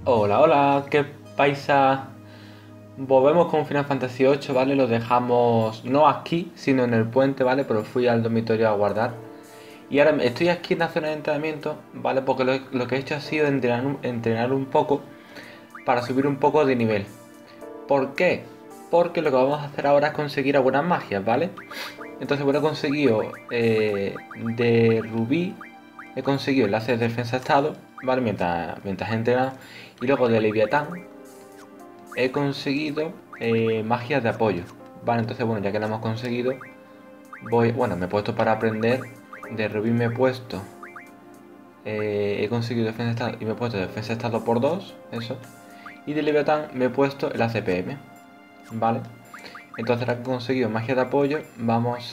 Hola, hola, ¿qué paisa? Volvemos con Final Fantasy VIII, ¿vale? Lo dejamos no aquí, sino en el puente, ¿vale? Pero fui al dormitorio a guardar. Y ahora estoy aquí en la zona de entrenamiento, ¿vale? Porque lo que he hecho ha sido entrenar un poco para subir un poco de nivel. ¿Por qué? Porque lo que vamos a hacer ahora es conseguir algunas magias, ¿vale? Entonces, bueno, he conseguido de Rubí, he conseguido enlaces de defensa estado, ¿vale? Mientras he entrenado. Y luego de Leviatán he conseguido magias de apoyo. Vale, entonces bueno, ya que la hemos conseguido, bueno, me he puesto para aprender. De Rubí me he puesto, he conseguido defensa estado y me he puesto defensa estado por 2 eso. Y de Leviatán me he puesto el ACPM, ¿vale? Entonces ahora que he conseguido magia de apoyo, vamos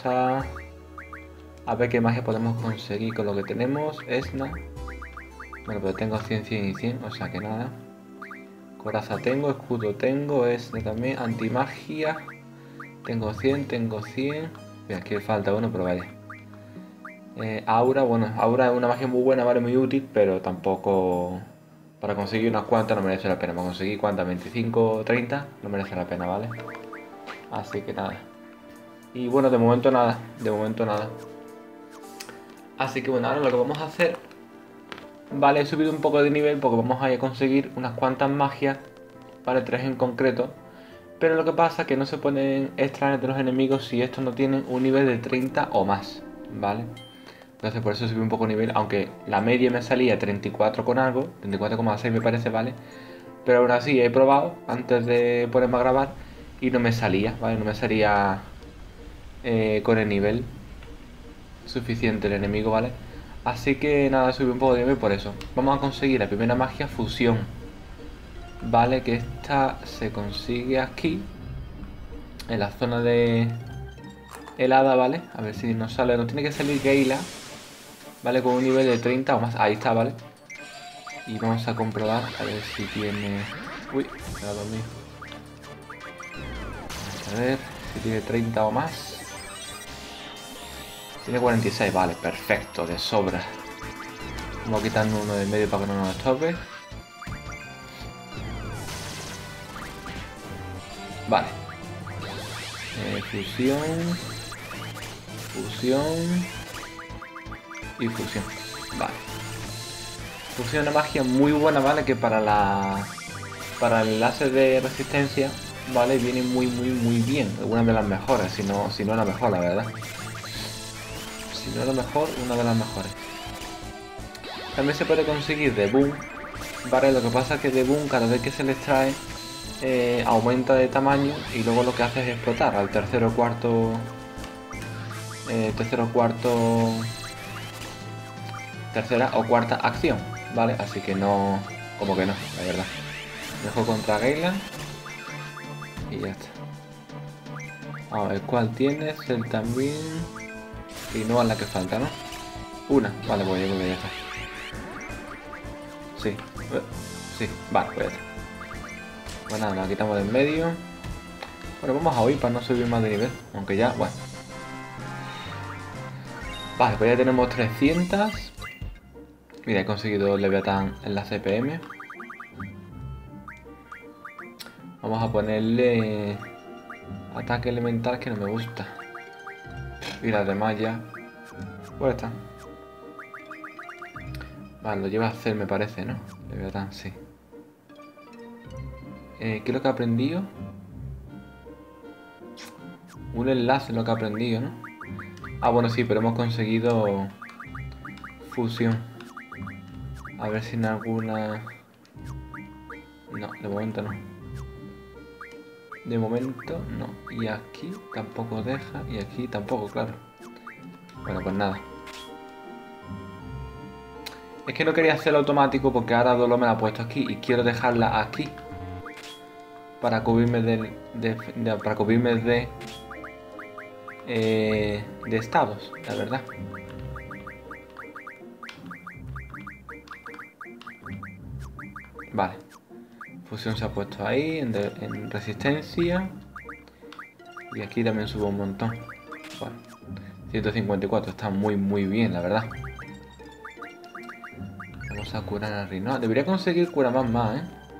a ver qué magia podemos conseguir con lo que tenemos. Esna. Bueno, pero tengo 100, 100 y 100, o sea que nada. Coraza tengo, escudo tengo, Esna también, antimagia. Tengo 100, tengo 100. Mira, aquí falta uno, pero vaya. Aura, bueno, Aura es una magia muy buena, vale, muy útil, pero tampoco... Para conseguir unas cuantas no merece la pena. Para conseguir cuántas, 25, 30, no merece la pena, ¿vale? Así que nada. Y bueno, de momento nada, de momento nada. Así que bueno, ahora lo que vamos a hacer... Vale, he subido un poco de nivel porque vamos a conseguir unas cuantas magias, vale, 3 en concreto. Pero lo que pasa es que no se ponen extraños de los enemigos si estos no tienen un nivel de 30 o más, ¿vale? Entonces por eso subí un poco el nivel, aunque la media me salía 34 con algo, 34,6 me parece, ¿vale? Pero aún así he probado antes de ponerme a grabar y no me salía, ¿vale? No me salía con el nivel suficiente el enemigo, ¿vale? Así que nada, subí un poco de nivel por eso. Vamos a conseguir la primera magia, fusión. Vale, que esta se consigue aquí, en la zona de helada, ¿vale? A ver si nos sale, nos tiene que salir Geyla, ¿vale? Con un nivel de 30 o más, ahí está, ¿vale? Y vamos a comprobar, a ver si tiene... Uy, me ha dormido. A ver si tiene 30 o más. Tiene 46, vale, perfecto, de sobra. Vamos a quitar uno de medio para que no nos estorbe. Vale. Fusión. Fusión. Y fusión. Vale. Fusión es una magia muy buena, ¿vale? Que para el enlace de resistencia, ¿vale? Viene muy bien. Una de las mejores, si no la mejor, la verdad. Si no la mejor, una de las mejores. También se puede conseguir de Boom, ¿vale? Lo que pasa es que de Boom, cada vez que se le extrae, aumenta de tamaño y luego lo que hace es explotar al tercero o cuarto... tercera o cuarta acción, ¿vale? Así que no... Como que no, la verdad. Dejo contra Geyla y ya está. A ver, ¿cuál tienes? Él también... Y no a la que falta, ¿no? Una, vale, pues yo creo que ya está. Sí, sí, vale, pues ya está. Pues nada, la quitamos de en medio. Bueno, vamos a huir para no subir más de nivel. Aunque ya, bueno. Vale, pues ya tenemos 300. Mira, he conseguido Leviatán en la CPM. Vamos a ponerle ataque elemental, que no me gusta. Y las demás ya. Pues está. Vale, lo lleva a hacer, me parece, ¿no? Leviatán, sí. ¿Qué es lo que he aprendido? Un enlace es lo que he aprendido, ¿no? Ah, bueno, sí, pero hemos conseguido fusión. A ver si en alguna... No, de momento no. De momento no. Y aquí tampoco deja. Y aquí tampoco, claro. Bueno, pues nada. Es que no quería hacerlo automático porque ahora Dolo me la ha puesto aquí. Y quiero dejarla aquí. Para cubrirme para cubrirme de estados, la verdad. Vale. Fusión se ha puesto ahí, en resistencia. Y aquí también subo un montón. Bueno, 154, está muy bien, la verdad. Vamos a curar a Rinoa. Debería conseguir curar más, ¿eh?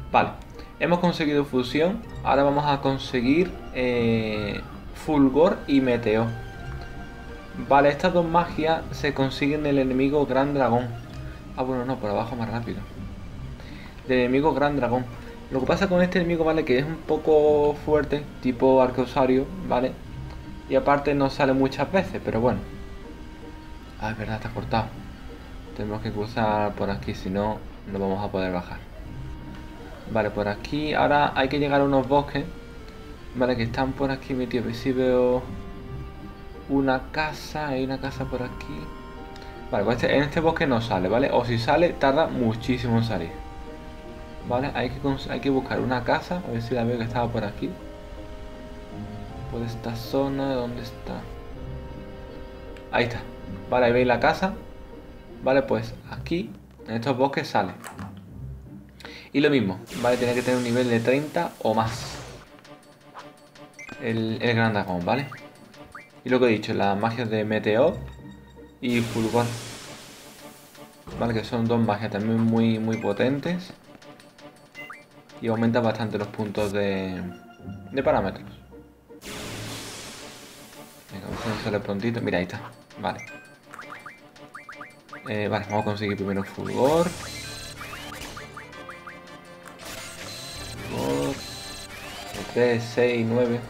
Vale, hemos conseguido fusión. Ahora vamos a conseguir fulgor y meteo. Vale, estas dos magias se consiguen del enemigo gran dragón. Ah, bueno, no, por abajo más rápido. Del enemigo gran dragón. Lo que pasa con este enemigo, vale, que es un poco fuerte, tipo arqueosario, vale. Y aparte no sale muchas veces, pero bueno. Ah, es verdad, está cortado. Tenemos que cruzar por aquí, si no, no vamos a poder bajar. Vale, por aquí. Ahora hay que llegar a unos bosques. Vale, que están por aquí metidos. A ver si veo una casa. Hay una casa por aquí. Vale, pues en este bosque no sale, ¿vale? O si sale, tarda muchísimo en salir. Vale, hay que buscar una casa. A ver si la veo, que estaba por aquí. Por esta zona, ¿dónde está? Ahí está. Vale, ahí veis la casa. Vale, pues aquí, en estos bosques sale. Y lo mismo, vale, tiene que tener un nivel de 30 o más. El gran dragón, ¿vale? Y lo que he dicho, las magias de Meteor y Fulgor. Vale, que son dos magias también muy potentes. Y aumenta bastante los puntos de parámetros. Venga, vamos a hacerle prontito. Mira, ahí está. Vale. Vale, vamos a conseguir primero Fulgor. Fulgor. 3, 6, 9. Bueno,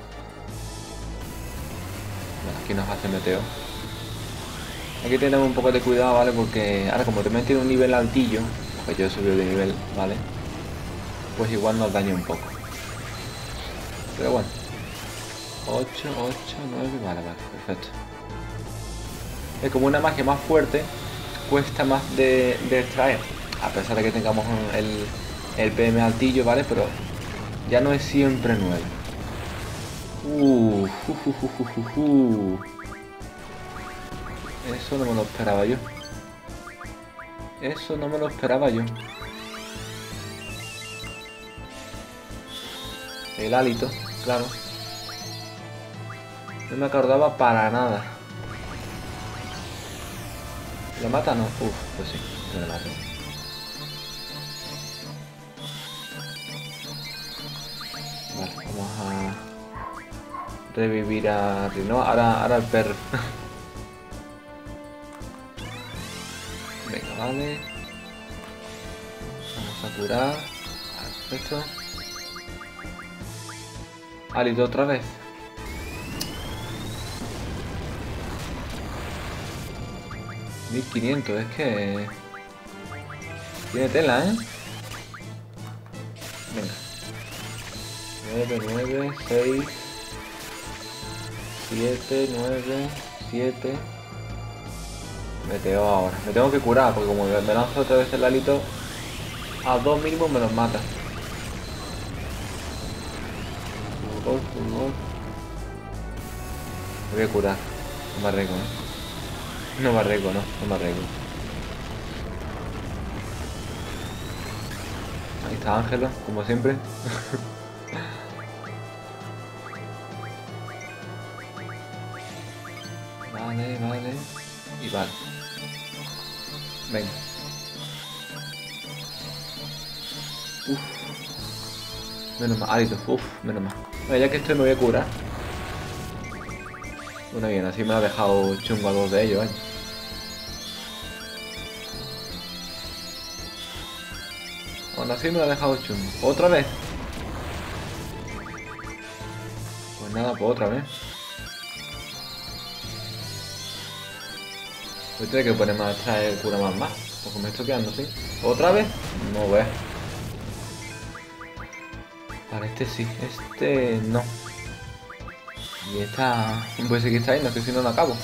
aquí nos hace Meteo. Hay que tener un poco de cuidado, ¿vale? Porque ahora como te meten un nivel altillo, porque yo he subido de nivel, ¿vale? Pues igual nos daña un poco. Pero bueno. 8, 8, 9, vale, perfecto. Es como una magia más fuerte, cuesta más de extraer. A pesar de que tengamos el PM altillo, ¿vale? Pero ya no es siempre 9. Eso no me lo esperaba yo. Eso no me lo esperaba yo. El hálito, claro. No me acordaba para nada. ¿Lo mata? No. Pues sí, que lo mato. Vale, vamos a revivir a Rino. Ahora el perro. Venga, vale. Vamos a curar. Perfecto. Hálito otra vez. $1500, es que tiene tela, ¿eh? Venga. 9, 9, 6, 7, 9, 7. Meteo ahora. Me tengo que curar porque como me lanzo otra vez el hálito, a 2 mínimo me los mata. Fulgor. Me voy a curar. No me arriesgo, ¿eh? No me arriesgo. Ahí está Ángelo, como siempre. Vale. Y vale. Venga. Menos mal, hálito. Menos mal. Bueno, ya que estoy me voy a curar. Bueno, bien, así me ha dejado chungo a 2 de ellos, ¿eh? Bueno, así me lo ha dejado chungo. ¿Otra vez? Pues nada, pues otra vez. Voy a tener que ponerme a traer cura más. Porque me estoy quedando así. ¿Otra vez? No ve. Vale, este sí. Este no. Y esta... Voy a seguir trayendo, que si no, no acabo.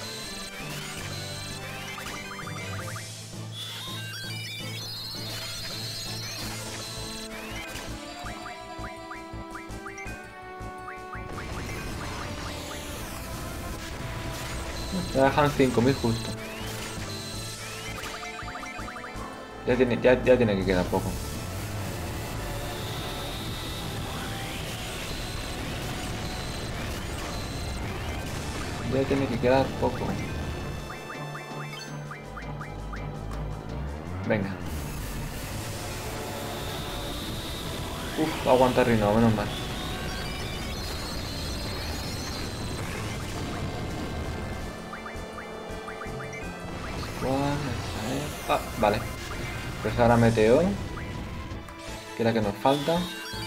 Me dejan 5000 justo. Ya tiene que quedar poco. Ya tiene que quedar poco. Venga. Uf, aguanta Rino, menos mal. Ah, vale. Pues ahora Meteo, que es la que nos falta.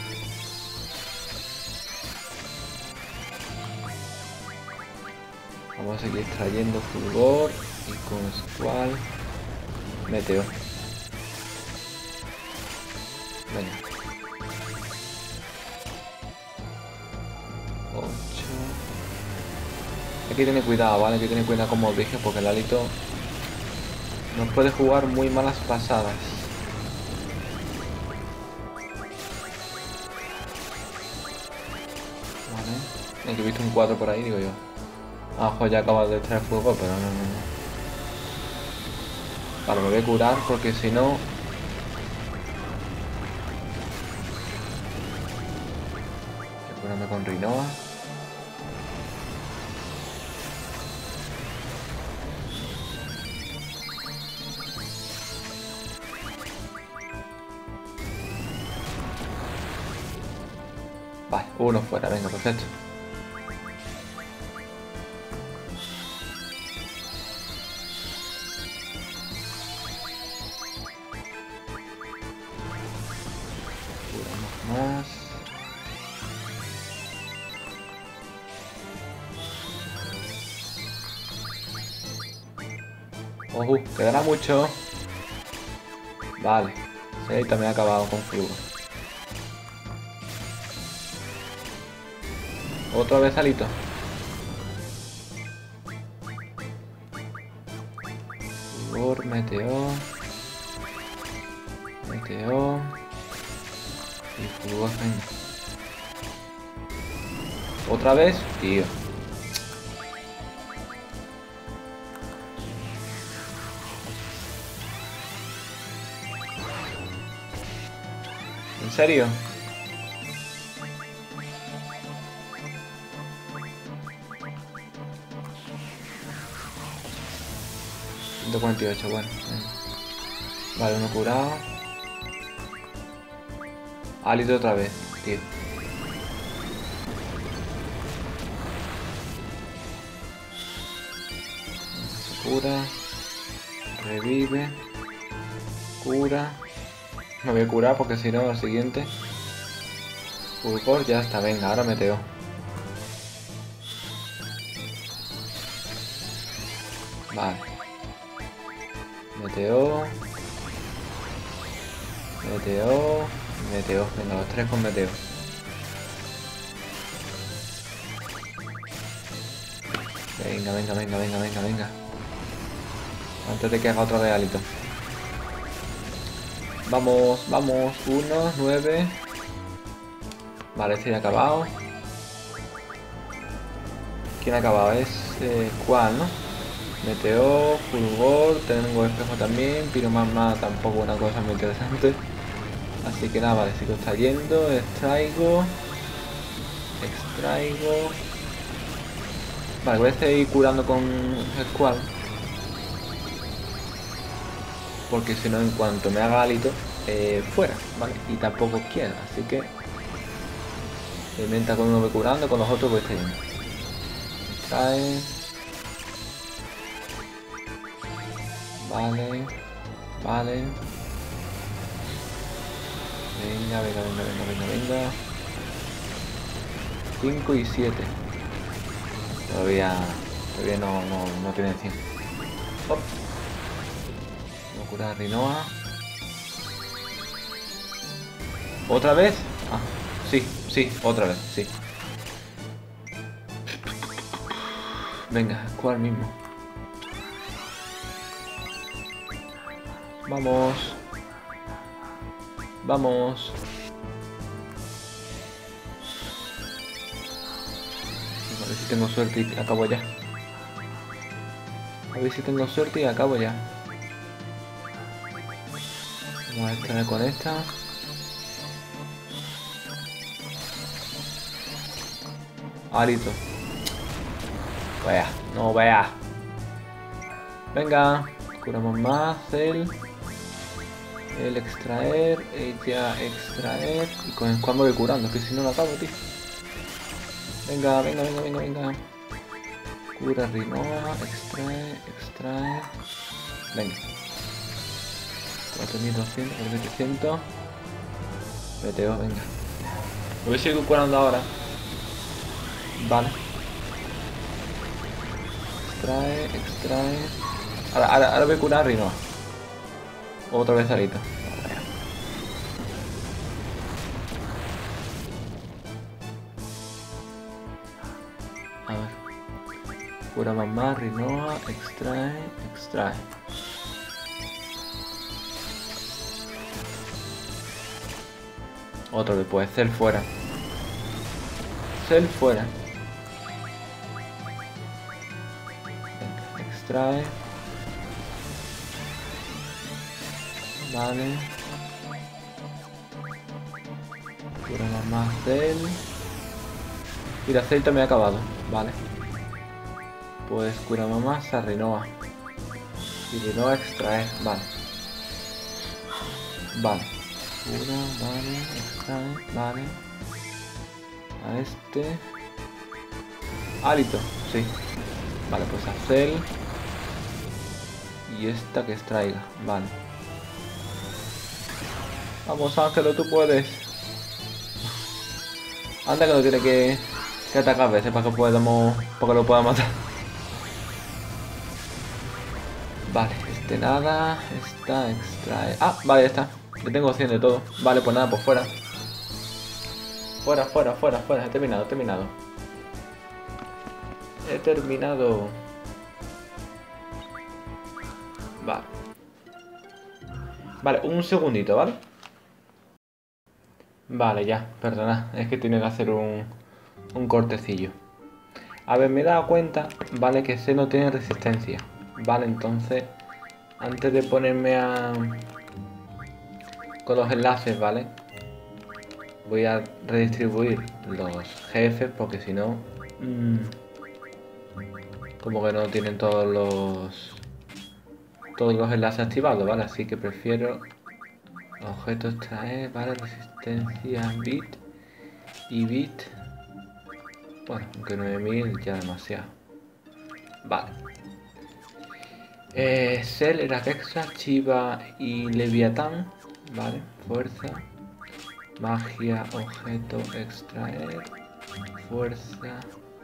Vamos a seguir extrayendo Fulgor y con Squall Meteo. Venga. 8. Hay que tener cuidado, ¿vale? Hay que tener cuidado, como os dije, porque el Alito nos puede jugar muy malas pasadas. Vale. Aquí he visto un 4 por ahí, digo yo. Abajo ya acaba de extraer fuego, pero no. Vale, me voy a curar porque si no... Voy a curarme con Rinoa. Vale, uno fuera, venga, perfecto. Más. Ojo, quedará mucho. Vale. Sí, también ha acabado con flujo. Otra vez Alito. Fulgor, Meteo. Meteo. Y Fulgor, venga. Otra vez, tío. ¿En serio? $148, bueno. Vale, uno curado. Alito otra vez, tío. Se cura. Revive. Cura. Me voy a curar porque si no, al siguiente. Fulgor, ya está, venga, ahora Meteo. Vale. Meteo. Meteo. Meteo. Venga, los tres con Meteo. Venga. Antes de que haga otra vez Alito. Vamos. 1, 9. Vale, este ya ha acabado. ¿Quién ha acabado? Es Squall, ¿no? Meteo, Fulgor, tengo espejo también, Piromagma tampoco una cosa muy interesante. Así que nada, vale, sigo extrayendo, extraigo. Vale, voy a seguir curando con Squall. Porque si no, en cuanto me haga Alito, fuera, ¿vale? Y tampoco quiero, así que... mientras con uno voy curando, con los otros voy extrayendo. Extrae. Vale. Venga. 5 y 7. Todavía no tiene 100. Voy a curar a Rinoa. ¿Otra vez? Ah, sí, otra vez, sí. Venga, ¿cuál mismo? Vamos. A ver si tengo suerte y acabo ya. Vamos a extraer con esta. Alito. No vea. Venga, curamos más él. El extraer, ella extraer. Y con el cual me voy curando, que si no lo acabo, tío. Venga, venga, venga, venga, venga. Cura Rinoa, extrae, extrae. Venga. 4200, 4700. Meteo, venga. Me voy a seguir curando ahora. Vale. Extrae, extrae. Ahora voy a curar Rinoa. Otra vez ahorita. A ver. Cura mamá, Rinoa, extrae, extrae. Otro vez, pues Cell fuera. Cell fuera. Venga, extrae. Vale. Cura mamá, Cell. Mira, Cell también ha acabado. Vale. Pues cura mamá, se Rinoa. Y Rinoa extrae. Vale. Vale. Cura, vale, extrae, vale. A este. Hálito, sí. Vale, pues a Cell. Y esta que extraiga, vale. Vamos, Ángelo, tú puedes. Anda que no tiene que atacar a veces para que podamos. Para que lo pueda matar. Vale, este nada. Esta extrae. Ah, vale, ya está. Yo tengo 100 de todo. Vale, pues nada, pues fuera. Fuera, fuera, fuera, fuera. He terminado, he terminado. He terminado. Vale. Vale, un segundito, ¿vale? Vale, ya, perdona. Es que tiene que hacer un cortecillo. A ver, me he dado cuenta, vale, que ese no tiene resistencia. Vale, entonces, antes de ponerme a... con los enlaces, ¿vale? Voy a redistribuir los jefes porque si no... como que no tienen todos los enlaces activados, ¿vale? Así que prefiero... objetos traer, ¿vale? Resistencia bit y bit. Bueno, aunque 9000 ya demasiado. Vale. Cell, Erakexa, Chiva y Leviatán. Vale, fuerza. Magia, objeto, extraer. Fuerza.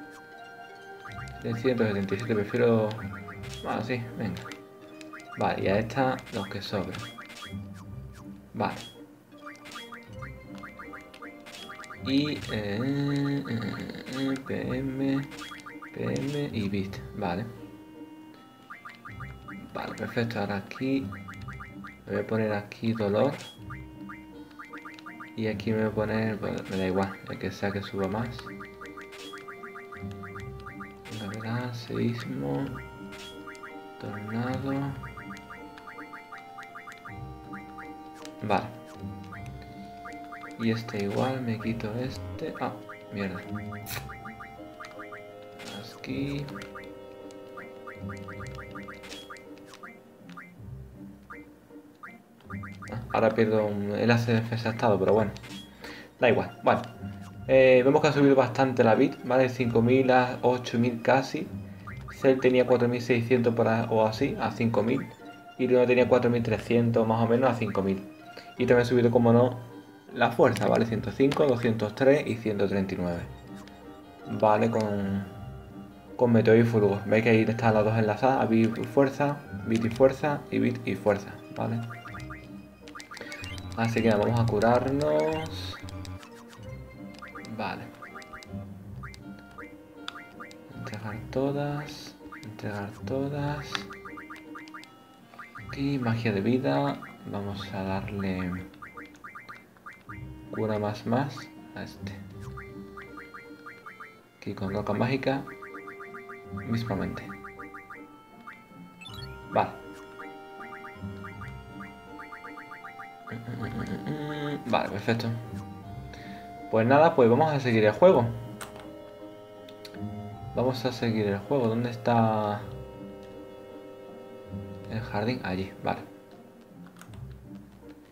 377, prefiero... ah, sí, venga. Vale, y a esta los que sobran. Vale. Y... PM y bit. Vale. Vale, perfecto. Ahora aquí... me voy a poner aquí dolor. Y aquí me voy a poner... bueno, me da igual, el que sea que suba más. Gravedad, seísmo... tornado... vale. Y este igual, me quito este... ah, mierda. Aquí... ahora pierdo el enlace de defensa estado, pero bueno. Da igual, vale. Vemos que ha subido bastante la bit, ¿vale? 5000 a 8000 casi. Cell tenía 4600 o así, a 5000. Y Rino tenía 4300 más o menos a 5000. Y también ha subido, como no, la fuerza, ¿vale? 105, 203 y 139. Vale, con Meteor y Fulgor. Veis que ahí están las dos enlazadas, a bit y fuerza, bit y fuerza y bit y fuerza, ¿vale? Así que vamos a curarnos. Vale. Entregar todas. Entregar todas. Aquí, magia de vida. Vamos a darle... cura más a este. Aquí con roca mágica. Mismamente. Vale. Vale, perfecto. Pues nada, pues vamos a seguir el juego. Vamos a seguir el juego. ¿Dónde está el jardín? Allí, vale.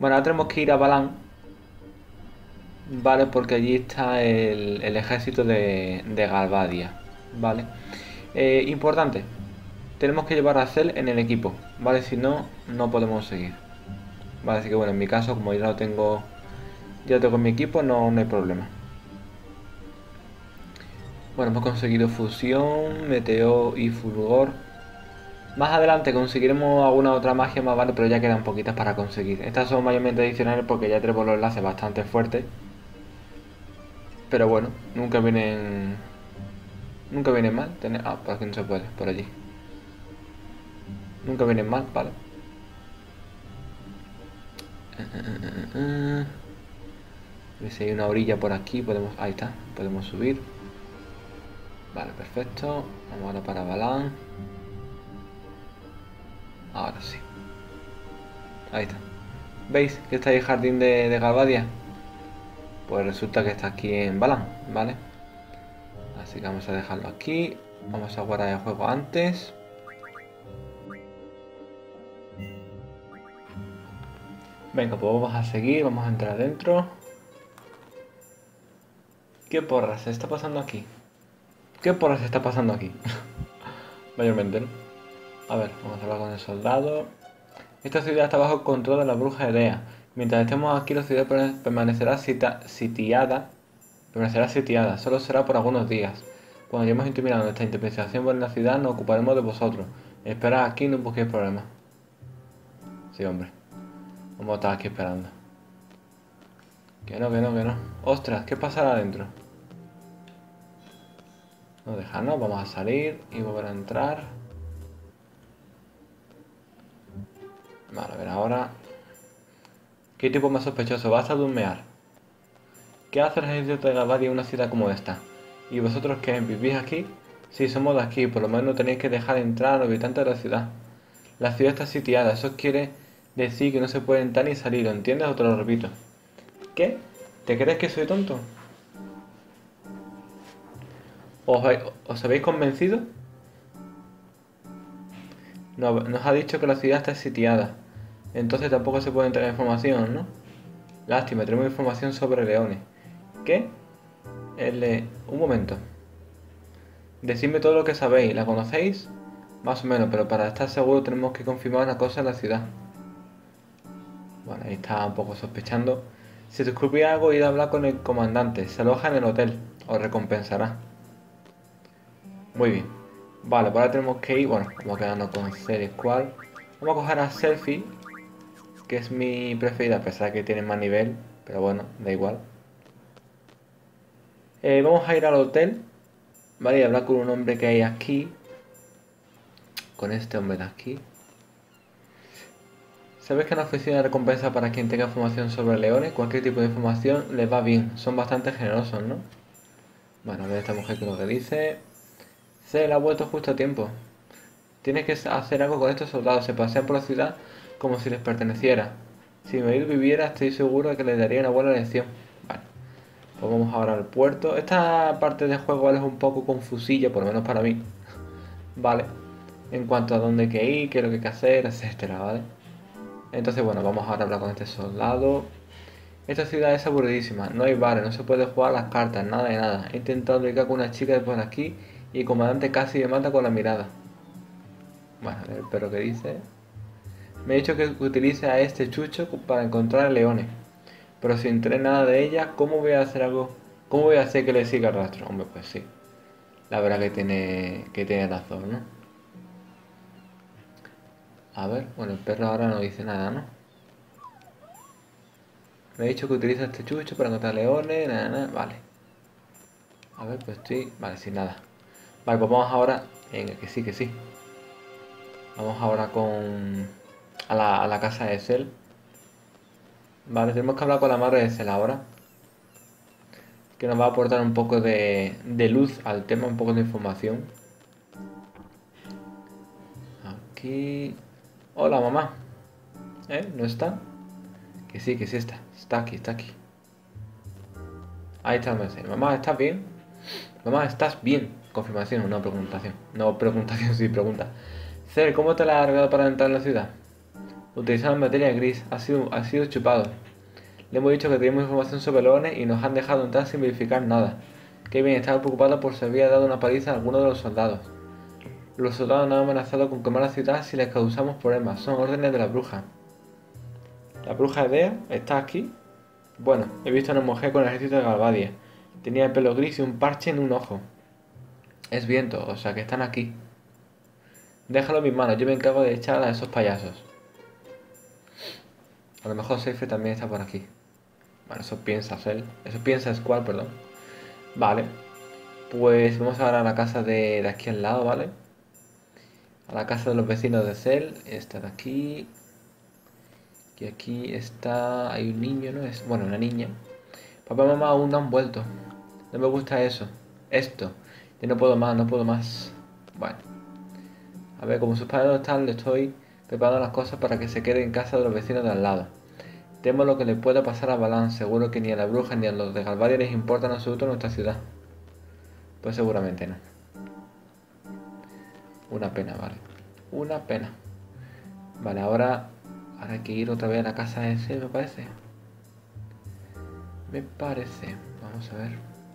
Bueno, ahora tenemos que ir a Balan, ¿vale? Porque allí está el ejército de Galvadia, ¿vale? Importante, tenemos que llevar a Cell en el equipo, ¿vale? Si no, no podemos seguir. Vale, así que bueno, en mi caso, como ya lo tengo en mi equipo, no hay problema. Bueno, hemos conseguido fusión, meteo y fulgor. Más adelante conseguiremos alguna otra magia más, vale, pero ya quedan poquitas para conseguir. Estas son mayormente adicionales porque ya tenemos los enlaces bastante fuertes. Pero bueno, nunca vienen mal. Por aquí no se puede, por allí. Nunca vienen mal, vale. A ver si hay una orilla por aquí, ahí está, podemos subir. Vale, perfecto. Vamos ahora para Balan. Ahora sí. Ahí está. ¿Veis que está ahí el jardín de Galvadia? Pues resulta que está aquí en Balan, ¿vale? Así que vamos a dejarlo aquí. Vamos a guardar el juego antes. Venga, pues vamos a seguir, vamos a entrar dentro. ¿Qué porras se está pasando aquí? ¿Qué porras se está pasando aquí? Mayormente, ¿no? A ver, vamos a hablar con el soldado. Esta ciudad está bajo control de la bruja Edea. Mientras estemos aquí, la ciudad permanecerá sitiada. Permanecerá sitiada, solo será por algunos días. Cuando hayamos terminado nuestra interpretación por la ciudad, nos ocuparemos de vosotros. Esperad aquí, no busquéis problemas. Sí, hombre. Vamos a estar aquí esperando. Que no, que no, que no. Ostras, ¿qué pasará adentro? No dejarnos, vamos a salir y volver a entrar. Vale, a ver ahora. ¿Qué tipo más sospechoso? Vas a durmear. ¿Qué hace el ejército de Galvadia en una ciudad como esta? ¿Y vosotros que vivís aquí? Sí, somos de aquí, por lo menos tenéis que dejar entrar a los habitantes de la ciudad. La ciudad está sitiada, eso quiere decir que no se puede entrar ni salir, ¿lo entiendes o te lo repito? ¿Qué? ¿Te crees que soy tonto? ¿Os habéis convencido? Nos ha dicho que la ciudad está sitiada. Entonces tampoco se puede entrar información, ¿no? Lástima, tenemos información sobre leones. ¿Qué? Un momento. Decidme todo lo que sabéis. ¿La conocéis? Más o menos, pero para estar seguro tenemos que confirmar una cosa en la ciudad. Bueno, ahí está un poco sospechando. Si descubrís algo, id a hablar con el comandante. Se aloja en el hotel. Os recompensará. Muy bien. Vale, pues ahora tenemos que ir. Bueno, vamos a quedarnos con Series cual. Vamos a coger a Selfie, que es mi preferida, a pesar de que tiene más nivel. Pero bueno, da igual. Vamos a ir al hotel. Vale, y hablar con un hombre que hay aquí. Con este hombre de aquí. ¿Sabes que han ofrecido una recompensa para quien tenga información sobre leones? Cualquier tipo de información les va bien. Son bastante generosos, ¿no? Bueno, a ver esta mujer que lo que dice. Se la ha vuelto justo a tiempo. Tienes que hacer algo con estos soldados. Se pasean por la ciudad como si les perteneciera. Si mi marido viviera, estoy seguro de que les daría una buena lección. Vale. Pues vamos ahora al puerto. Esta parte del juego es un poco confusilla, por lo menos para mí. Vale. En cuanto a dónde hay que ir, qué es lo que hay que hacer, etcétera, ¿vale? Entonces, bueno, vamos ahora a hablar con este soldado. Esta ciudad es aburridísima, no hay bares, no se puede jugar a las cartas, nada de nada. He intentado ligar con una chica de por aquí y el comandante casi me mata con la mirada. Bueno, a ver el perro que dice. Me ha dicho que utilice a este chucho para encontrar leones. Pero sin tener nada de ella, ¿cómo voy a hacer algo? ¿Cómo voy a hacer que le siga el rastro? Hombre, pues sí. La verdad que tiene razón, ¿no? A ver, bueno, el perro ahora no dice nada, ¿no? Me ha dicho que utiliza este chucho para encontrar leones, nada, nada. Vale. A ver, pues estoy... Vale, sin nada. Vale, pues vamos ahora... Venga, que sí, que sí. Vamos ahora a la casa de Cell. Vale, tenemos que hablar con la madre de Cell ahora. Que nos va a aportar un poco de luz al tema, un poco de información. Aquí... Hola, mamá. ¿No está? Que sí está. Está aquí, está aquí. Ahí está el mensaje. Mamá, ¿estás bien? Mamá, ¿estás bien? Confirmación, no preguntación. No preguntación, sí, pregunta. Cel, ¿cómo te la has arreglado para entrar en la ciudad? Utilizaron materia gris. Ha sido chupado. Le hemos dicho que teníamos información sobre leones y nos han dejado entrar sin verificar nada. Kevin estaba preocupado por si había dado una paliza a alguno de los soldados. Los soldados nos han amenazado con quemar la ciudad si les causamos problemas. Son órdenes de la bruja. ¿La bruja Edea está aquí? Bueno, he visto a una mujer con el ejército de Galvadia. Tenía el pelo gris y un parche en un ojo. Es viento, o sea que están aquí. Déjalo en mis manos, yo me encargo de echar a esos payasos. A lo mejor Seife también está por aquí. Bueno, eso piensa Cell. Eso piensa Squall, perdón. Vale. Pues vamos ahora a la casa de aquí al lado, ¿vale? A la casa de los vecinos de Cell. Esta de aquí. Y aquí está... Hay un niño, ¿no? Bueno, una niña. Papá y mamá aún no han vuelto. No me gusta eso. Esto. Yo no puedo más, no puedo más. Bueno. A ver, como sus padres no están, le estoy preparando las cosas para que se quede en casa de los vecinos de al lado. Temo lo que le pueda pasar a Balan. Seguro que ni a la bruja ni a los de Galvadia les importa en absoluto nuestra ciudad. Pues seguramente no. Una pena, vale. Una pena. Vale, ahora hay que ir otra vez a la casa de ese, me parece. Me parece. Vamos a ver.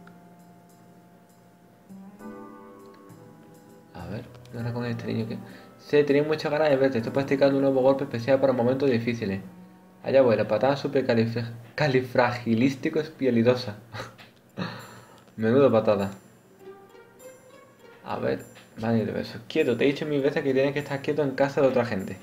A ver, ¿qué ahora con este niño que... Sí, tenía muchas ganas de verte. Estoy practicando un nuevo golpe especial para momentos difíciles. Allá voy, la patada super califragilístico espialidosa. Menudo patada. A ver, vale, de besos. Quieto, te he dicho mil veces que tienes que estar quieto en casa de otra gente.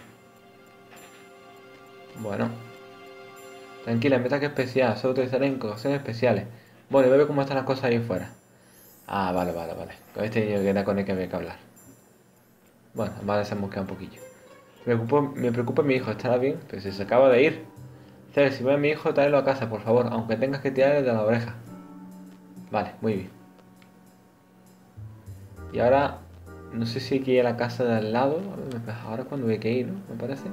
Bueno. Tranquila, mi ataque especial, solo utilizaré en ocasiones especiales. Bueno, y ve cómo están las cosas ahí fuera. Ah, vale. Con este niño que era con el que había que hablar. Bueno, además se mosquea un poquillo. Me preocupa mi hijo, ¿estará bien? Pero si se acaba de ir. Cel, si ve a mi hijo, tráelo a casa, por favor, aunque tengas que tirarle de la oreja. Vale, muy bien. Y ahora, no sé si hay que ir a la casa de al lado. Ahora es cuando hay que ir, ¿no? Me parece.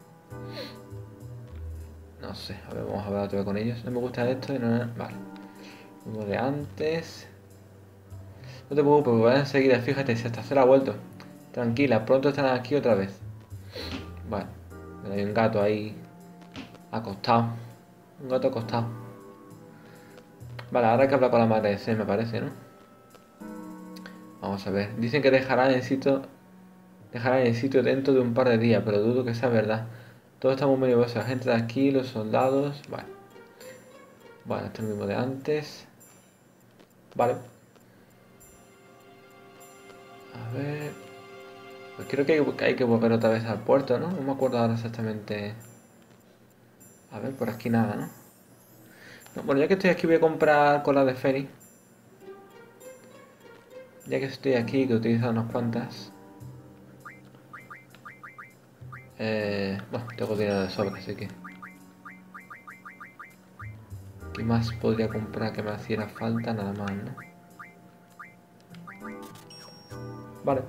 No sé, a ver, vamos a hablar otra vez con ellos. No me gusta esto y no... Vale. Uno de antes. No te preocupes, voy a enseguida, fíjate, si hasta se ha vuelto. Tranquila, pronto estarán aquí otra vez. Vale, hay un gato ahí acostado. Un gato acostado. Vale, ahora hay que hablar con la madre de C, me parece, ¿no? Vamos a ver. Dicen que dejarán el sitio dentro de un par de días, pero dudo que sea verdad. Todos estamos muy nerviosos. La gente de aquí, los soldados. Vale. Vale, esto es lo mismo de antes. Vale. A ver. Pues creo que hay que volver otra vez al puerto, ¿no? No me acuerdo ahora exactamente. A ver, por aquí nada, ¿no? No, bueno, ya que estoy aquí voy a comprar cola de Feni. Ya que estoy aquí, que he utilizado unas cuantas. Bueno, tengo dinero de sobra, así que... ¿Qué más podría comprar que me hiciera falta? Nada más, ¿no? Vale.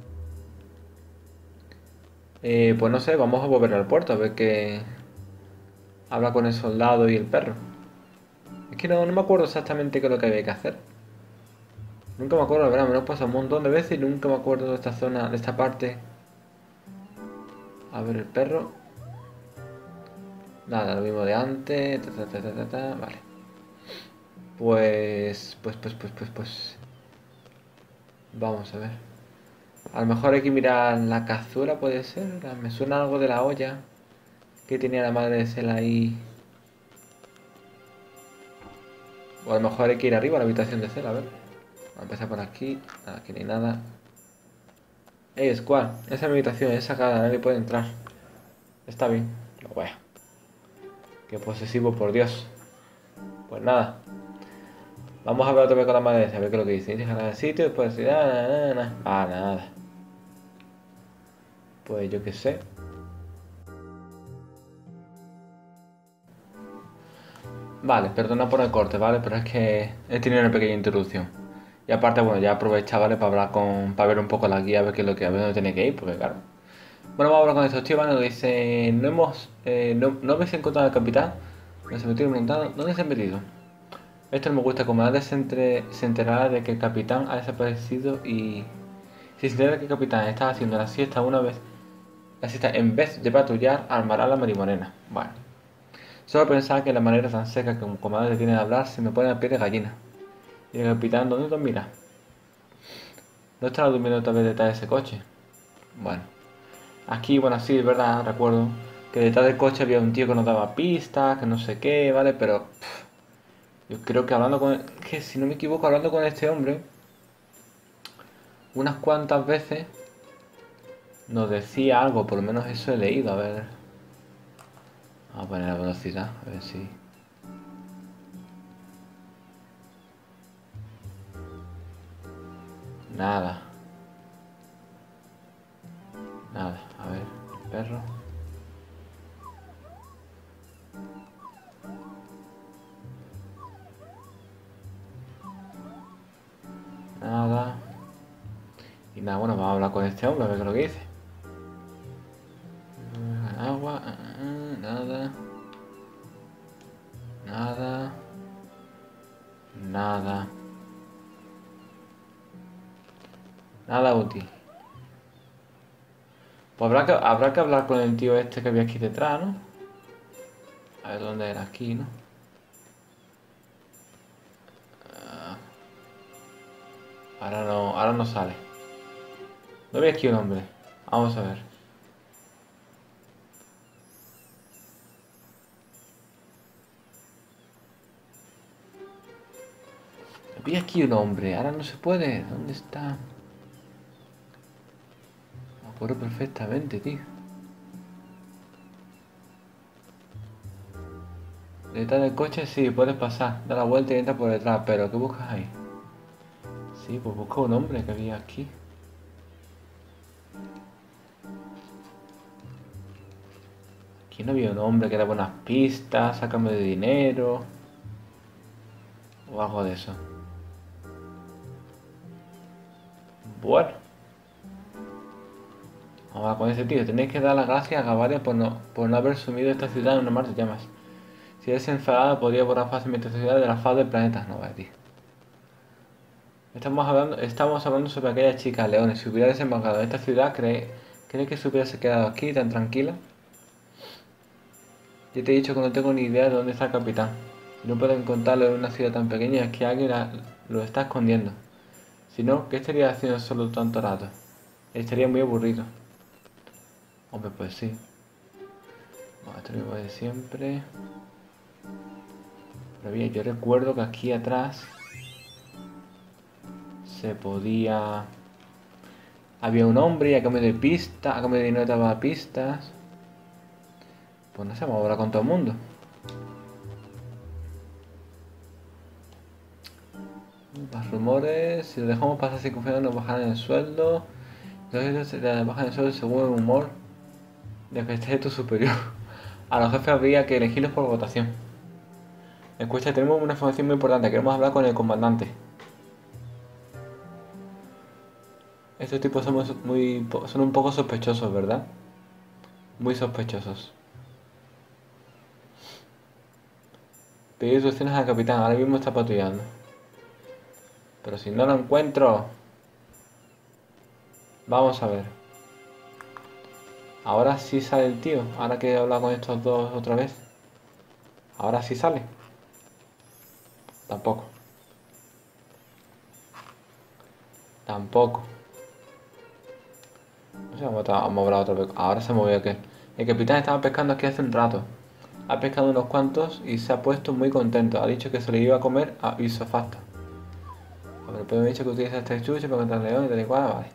Pues no sé, vamos a volver al puerto a ver qué... Habla con el soldado y el perro. Es que no me acuerdo exactamente qué es lo que había que hacer. Nunca me acuerdo, la verdad, me lo he pasado un montón de veces y nunca me acuerdo de esta zona, de esta parte. A ver, el perro. Nada, lo mismo de antes. Vale. Pues. Vamos a ver. A lo mejor hay que mirar la cazuela, puede ser. Me suena algo de la olla que tenía la madre de Cel ahí. O a lo mejor hay que ir arriba a la habitación de Cel, a ver. Vamos a empezar por aquí. Aquí no hay nada. Squall, esa es mi habitación, es sacada, nadie puede entrar. Está bien. Bueno. Qué posesivo, por Dios. Pues nada. Vamos a hablar otra vez con la madre, a ver qué es lo que dice. Dejar el sitio, después decir, nada. Pues yo qué sé. Vale, perdona por el corte, ¿vale? Pero es que he tenido una pequeña introducción. Y aparte, bueno, ya aprovecha, ¿vale? Para hablar para ver un poco la guía, a ver qué es lo que, a ver dónde tiene que ir, porque claro. Bueno, vamos a hablar con estos tíos, ¿vale? Nos dice, no habéis encontrado al capitán. Nos he metido preguntando, ¿dónde se han metido? Esto no me gusta, como antes se enterará de que el capitán ha desaparecido y... Si se entera de que el capitán estaba haciendo la siesta una vez Así está, en vez de patrullar, armará la marimorena. Bueno, solo pensaba que la manera tan seca que un comandante tiene de hablar se me pone a pie de gallina. Y el capitán, ¿dónde te mira? ¿No estará durmiendo tal vez detrás de ese coche? Bueno, aquí, bueno, sí, es verdad, recuerdo que detrás del coche había un tío que nos daba pistas, que no sé qué, ¿vale? Pero yo creo que hablando con... que si no me equivoco, hablando con este hombre, unas cuantas veces nos decía algo, por lo menos eso he leído, a ver. Vamos a poner la velocidad, a ver si... Nada, nada, a ver, el perro. Nada. Y nada, bueno, vamos a hablar con este hombre, a ver qué es lo que dice. Agua, nada. Nada. Nada. Nada útil. Pues habrá que hablar con el tío este que había aquí detrás, ¿no? A ver dónde era, aquí, ¿no? Ahora no sale. No había aquí un hombre. Vamos a ver. Había aquí un hombre. Ahora no se puede. ¿Dónde está? Me acuerdo perfectamente, tío. Detrás del coche sí, puedes pasar. Da la vuelta y entra por detrás. Pero ¿qué buscas ahí? Sí, pues busco un hombre que había aquí. Aquí no había un hombre que da buenas pistas, sácame de dinero. O algo de eso. Bueno. Vamos a con ese tío. Tenéis que dar las gracias a Gaviria por no haber sumido esta ciudad en una mar de llamas. Si él se enfadaba, podría borrar fácilmente esta ciudad de la faz del planeta. No, vaya, tío. Estamos hablando sobre aquella chica, Leones. Si hubiera desembarcado en esta ciudad, ¿cree que se hubiese quedado aquí tan tranquila? Yo te he dicho que no tengo ni idea de dónde está el capitán. Si no puedo encontrarlo en una ciudad tan pequeña, es que alguien lo está escondiendo. Si no, ¿qué estaría haciendo solo tanto rato? Estaría muy aburrido. Hombre, pues sí. Bueno, esto es lo mismo de siempre. Pero bien, yo recuerdo que aquí atrás se podía... Había un hombre y a cambio de pistas, a cambio de dinero daba pistas. Pues no sé, vamos a hablar con todo el mundo. Más rumores, si lo dejamos pasar sin confianza nos bajarán el sueldo. Entonces se le bajan el sueldo según el humor de que esté tu superior. A los jefes habría que elegirlos por votación. Escucha, tenemos una información muy importante, queremos hablar con el comandante. Estos tipos son un poco sospechosos, ¿verdad? Muy sospechosos. Pedir instrucciones al capitán, ahora mismo está patrullando. Pero si no lo encuentro... Vamos a ver. Ahora sí sale el tío, ahora que he hablado con estos dos otra vez. Ahora sí sale. Tampoco. Tampoco. No sé, vamos a hablar otra vez. Ahora se movió aquel. El capitán estaba pescando aquí hace un rato. Ha pescado unos cuantos y se ha puesto muy contento. Ha dicho que se le iba a comer a isofacto. A ver, pero me ha dicho que utiliza este chuche para contra el león y tal y cual, vale.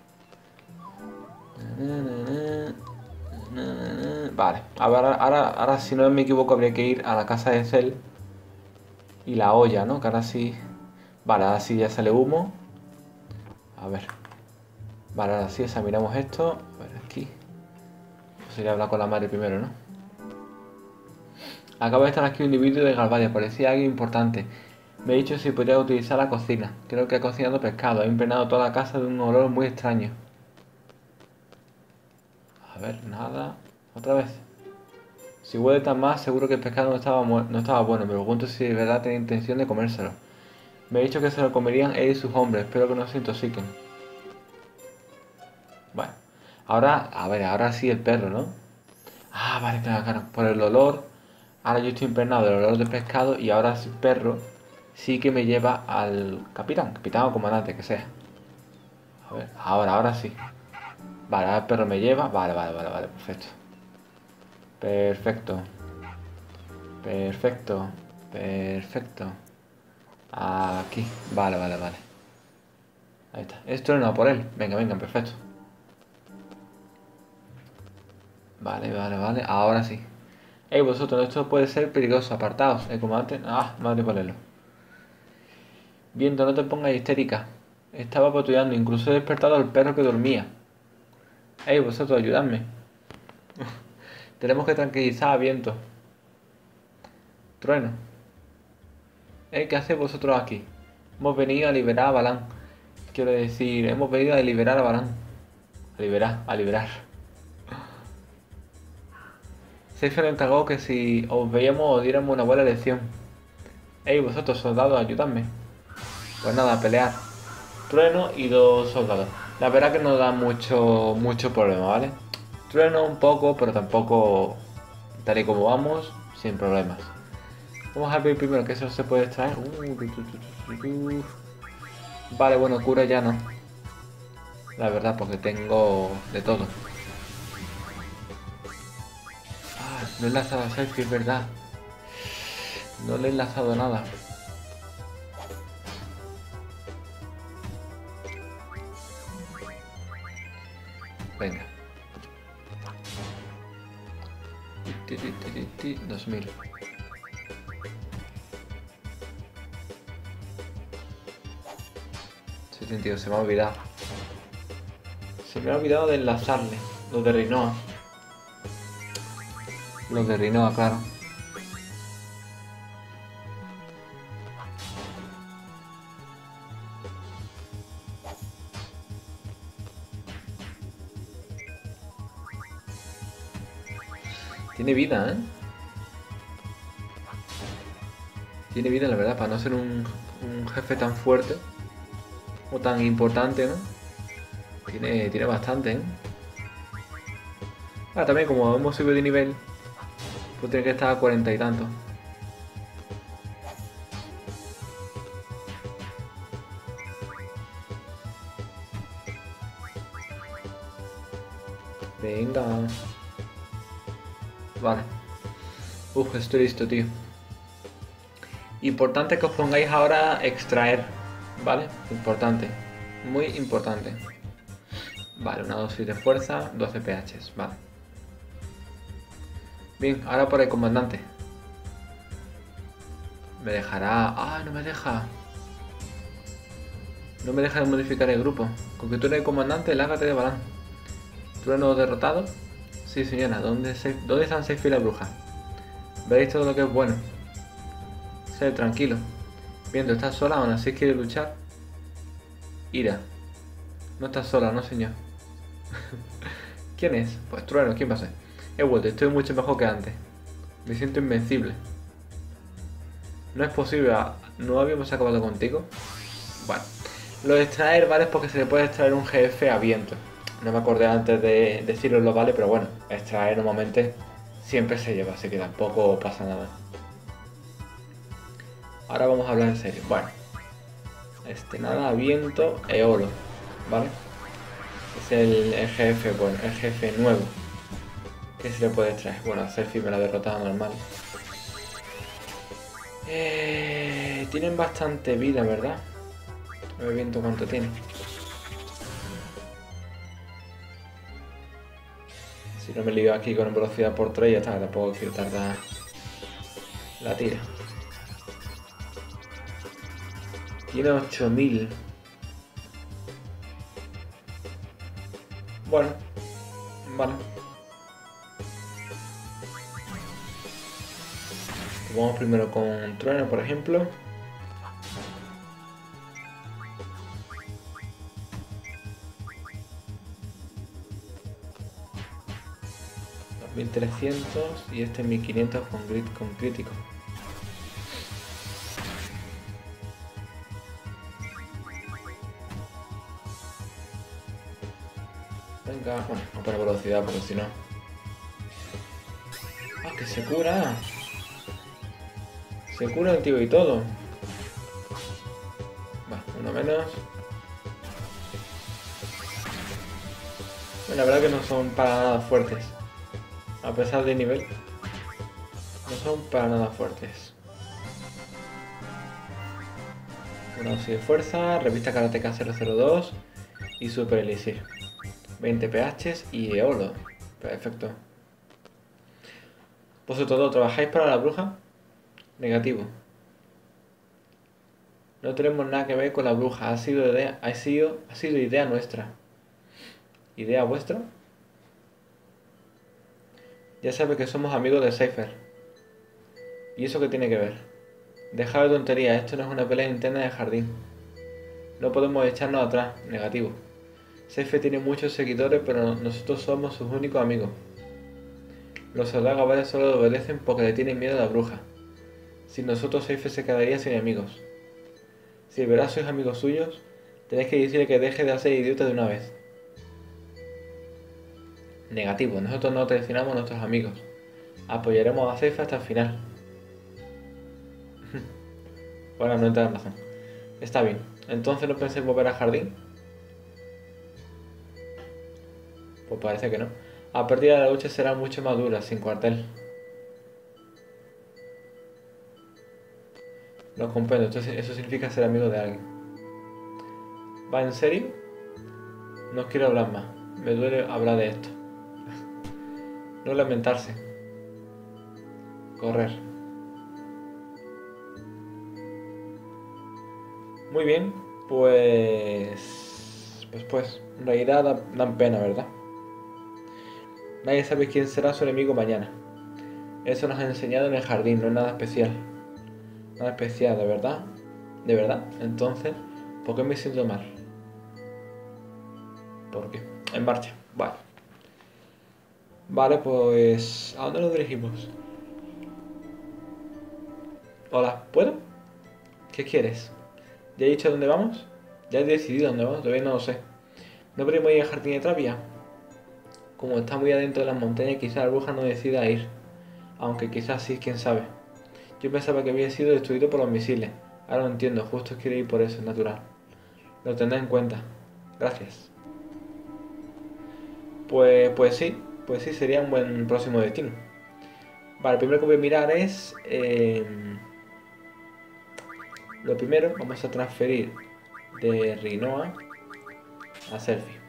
Vale, a ver, ahora si no me equivoco habría que ir a la casa de Cell y la olla, ¿no? Que ahora sí... Vale, ahora sí ya sale humo. A ver. Vale, ahora sí examinamos esto. A ver, aquí. Pues sería hablar con la madre primero, ¿no? Acaba de estar aquí un individuo de Galvadia, parecía alguien importante. Me ha dicho si podría utilizar la cocina. Creo que ha cocinado pescado. Ha impregnado toda la casa de un olor muy extraño. A ver, nada. Otra vez. Si huele tan mal, seguro que el pescado no estaba bueno. Me pregunto si de verdad tenía intención de comérselo. Me ha dicho que se lo comerían él y sus hombres. Espero que no se intoxiquen. Bueno. Ahora, a ver, ahora sí el perro, ¿no? Ah, vale, claro, claro. Por el olor. Ahora yo estoy impregnado del olor de pescado y ahora el perro sí que me lleva al capitán. Capitán o comandante, que sea. A ver, ahora sí. Vale, ahora el perro me lleva. Vale, perfecto. Perfecto. Perfecto. Perfecto. Aquí. Vale. Ahí está. Esto no por él. Venga, perfecto. Vale. Ahora sí. Ey, vosotros, esto puede ser peligroso. Apartaos. El comandante. Ah, madre ponerlo. Viento, no te pongas histérica. Estaba patrullando. Incluso he despertado al perro que dormía. Ey, vosotros, ayudadme. Tenemos que tranquilizar a Viento. Trueno. ¿Qué hacéis vosotros aquí? Hemos venido a liberar a Balán. Quiero decir, hemos venido a liberar a Balán. A liberar. Seife nos encargó que si os veíamos os diéramos una buena lección. Ey, vosotros, soldados, ayudadme. Pues nada, a pelear. Trueno y 2 soldados. La verdad que no da mucho problema, ¿vale? Trueno un poco, pero tampoco tal y como vamos, sin problemas. Vamos a ver primero que eso se puede extraer. Vale, bueno, cura ya no. La verdad, porque tengo de todo. Ah, no he enlazado a Selfie, es verdad. No le he enlazado nada. Venga. 2000. Se me ha olvidado. Se me ha olvidado de enlazarle. Los de Rinoa. Claro. Tiene vida, ¿eh? Tiene vida, la verdad, para no ser un jefe tan fuerte. O tan importante, ¿no? Tiene bastante, ¿eh? Ah, también como hemos subido de nivel, pues tiene que estar a 40 y tanto. Venga. Vale. Uf, estoy listo, tío. Importante que os pongáis ahora a extraer, ¿vale? Importante. Muy importante. Vale, una dosis de fuerza, 12 pH, vale. Bien, ahora por el comandante. Me dejará... ¡Ah, no me deja! No me deja de modificar el grupo. Con que tú eres el comandante, lárgate de Balán. ¿Trueno derrotado? Sí, señora. ¿Dónde están Seife y la bruja? Veréis todo lo que es bueno. Sé tranquilo. Viendo, ¿estás sola? Aún así quieres luchar. Ira. No estás sola, no señor. ¿Quién es? Pues Trueno, ¿quién va a ser? He vuelto, estoy mucho mejor que antes. Me siento invencible. No es posible, ¿no habíamos acabado contigo? Bueno, lo de extraer, ¿vale? Es porque se le puede extraer un GF a viento. No me acordé antes de decirlo, ¿vale? Pero bueno, extraer normalmente siempre se lleva, así que tampoco pasa nada. Ahora vamos a hablar en serio. Bueno, nada, viento, eolo, ¿vale? Es el GF, bueno, el jefe nuevo. ¿Qué se le puede extraer? Bueno, a Selfie me la derrotada normal. Tienen bastante vida, ¿verdad? A ver viento cuánto tiene. Si no me lío aquí con velocidad por 3 ya está, tampoco quiero tardar la tira. Tiene 8000. Bueno, vale. Vamos primero con Trueno, por ejemplo. $2300 y este 1500 con crítico. técnica. Bueno, no para velocidad, porque si no. ¡Ah, que se cura! Se cura el tío y todo. Va, uno menos. Bueno, la verdad que no son para nada fuertes. A pesar del nivel, no son para nada fuertes. Una dosis de fuerza, revista Karateka 002 y Super Elixir. 20 PH y Eolo. Perfecto. ¿Vosotros dos trabajáis para la bruja? Negativo. No tenemos nada que ver con la bruja, ha sido idea nuestra. ¿Idea vuestra? Ya sabes que somos amigos de Cypher. ¿Y eso qué tiene que ver? Deja de tonterías, esto no es una pelea interna de jardín. No podemos echarnos atrás, negativo. Cypher tiene muchos seguidores, pero nosotros somos sus únicos amigos. Los soldados solo le obedecen porque le tienen miedo a la bruja. Sin nosotros Cypher se quedaría sin amigos. Si de verdad sois amigos suyos, tenéis que decirle que deje de hacer idiota de una vez. Negativo, nosotros no traicionamos a nuestros amigos. Apoyaremos a Cypher hasta el final. Bueno, no te dan razón. Está bien. Entonces no penséis volver al jardín. Pues parece que no. A partir de la lucha será mucho más dura, sin cuartel. No comprendo, entonces eso significa ser amigo de alguien. ¿Va en serio? No quiero hablar más. Me duele hablar de esto. No lamentarse. Correr. Muy bien, pues, en realidad dan pena, ¿verdad? Nadie sabe quién será su enemigo mañana. Eso nos ha enseñado en el jardín, no es nada especial. Nada especial, ¿de verdad? ¿De verdad? Entonces, ¿por qué me siento mal? ¿Por qué? En marcha, vale. Vale, pues... ¿a dónde nos dirigimos? Hola, ¿puedo? ¿Qué quieres? ¿Ya he dicho dónde vamos? Ya he decidido dónde vamos, todavía no lo sé. ¿No podríamos ir al jardín de Travia? Como está muy adentro de las montañas, quizás la bruja no decida ir. Aunque quizás sí, quién sabe. Yo pensaba que había sido destruido por los misiles. Ahora lo entiendo, justo quiere ir por eso, es natural. Lo tendré en cuenta. Gracias. Pues sí, sería un buen próximo destino. Vale, lo primero que voy a mirar es... lo primero, vamos a transferir de Rinoa a Selfie.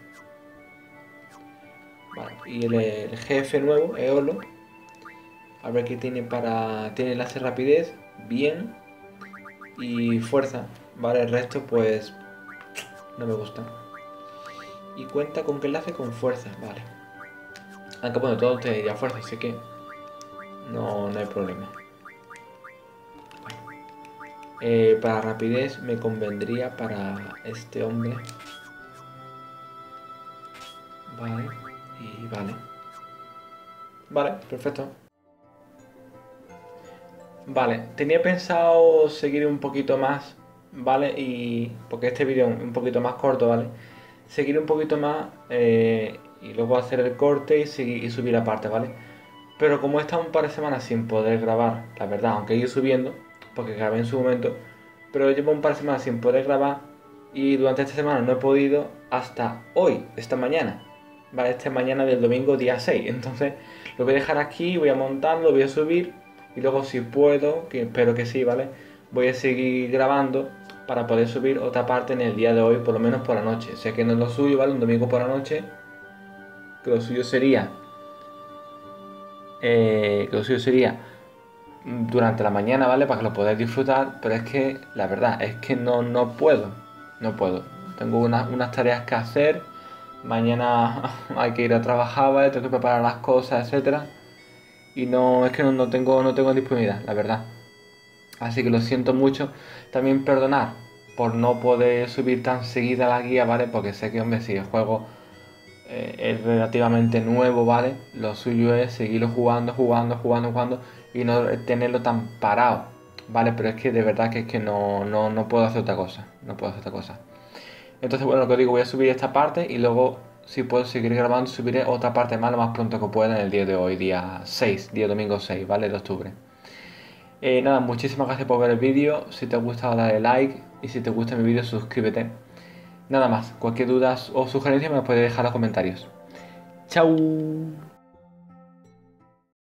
Vale, y el jefe nuevo, Eolo, a ver qué tiene para... Tiene enlace rapidez, bien, y fuerza. Vale, el resto pues no me gusta. Y cuenta con que enlace con fuerza, vale. Aunque bueno, todo te diría fuerza, así que no hay problema. Para rapidez me convendría para este hombre. Vale, y vale. Vale, perfecto. Vale, tenía pensado seguir un poquito más, ¿vale? Y porque este vídeo es un poquito más corto, ¿vale? Seguir un poquito más y luego hacer el corte y subir aparte, ¿vale? Pero como he estado un par de semanas sin poder grabar, la verdad, aunque he ido subiendo, porque grabé en su momento, pero llevo un par de semanas sin poder grabar y durante esta semana no he podido hasta hoy, esta mañana, ¿vale? Esta mañana del domingo día 6. Entonces lo voy a dejar aquí, voy a montarlo, voy a subir y luego si puedo, que espero que sí, ¿vale? Voy a seguir grabando para poder subir otra parte en el día de hoy, por lo menos por la noche. Sé que no es lo suyo, ¿vale? Un domingo por la noche, que lo suyo sería... durante la mañana, ¿vale? Para que lo podáis disfrutar, pero es que la verdad es que no puedo, no puedo. Tengo unas tareas que hacer, mañana hay que ir a trabajar, ¿vale? Tengo que preparar las cosas, etcétera. Y es que no tengo disponibilidad, la verdad. Así que lo siento mucho. También perdonar por no poder subir tan seguida la guía, ¿vale? Porque sé que, hombre, si el juego es relativamente nuevo, ¿vale? Lo suyo es seguirlo jugando y no tenerlo tan parado, ¿vale? Pero es que de verdad que es que no puedo hacer otra cosa, no puedo hacer otra cosa. Entonces, bueno, lo que digo, voy a subir esta parte y luego si puedo seguir grabando, subiré otra parte más lo más pronto que pueda en el día de hoy, día 6, día domingo 6, ¿vale? De octubre. Nada, muchísimas gracias por ver el vídeo. Si te ha gustado, dale like. Y si te gusta mi vídeo, suscríbete. Nada más, cualquier duda o sugerencia me lo puedes dejar en los comentarios. ¡Chao!